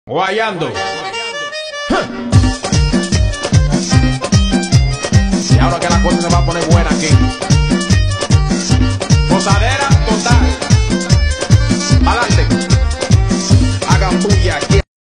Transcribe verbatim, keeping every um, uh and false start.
Guayando. Y ahora que la cosa se va a poner buena aquí.